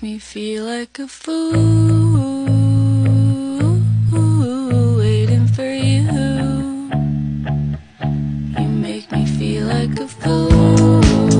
me feel like a fool, waiting for you. You make me feel like a fool.